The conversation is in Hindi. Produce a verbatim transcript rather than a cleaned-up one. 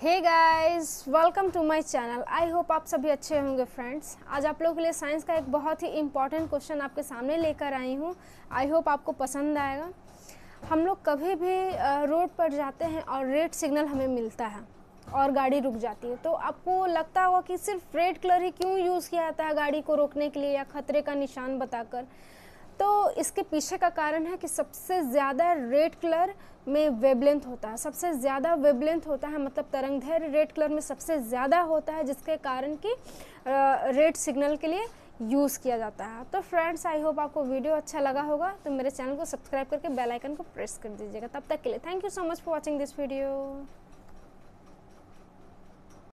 Hey guys, welcome to my channel. I hope आप सभी अच्छे होंगे फ्रेंड्स। आज आप लोगों के लिए साइंस का एक बहुत ही इम्पॉर्टेंट क्वेश्चन आपके सामने लेकर आई हूँ। आई होप आपको पसंद आएगा। हम लोग कभी भी रोड पर जाते हैं और रेड सिग्नल हमें मिलता है और गाड़ी रुक जाती है, तो आपको लगता होगा कि सिर्फ रेड कलर ही क्यों यूज़ किया जाता है गाड़ी को रोकने के लिए या खतरे का निशान बताकर। तो इसके पीछे का कारण है कि सबसे ज़्यादा रेड कलर में वेवलेंथ होता है, सबसे ज़्यादा वेवलेंथ होता है, मतलब तरंगदैर्घ्य रेड कलर में सबसे ज़्यादा होता है, जिसके कारण कि रेड सिग्नल के लिए यूज़ किया जाता है। तो फ्रेंड्स, आई होप आपको वीडियो अच्छा लगा होगा, तो मेरे चैनल को सब्सक्राइब करके बेल आइकन को प्रेस कर दीजिएगा। तब तक के लिए thank you so much for watching this video.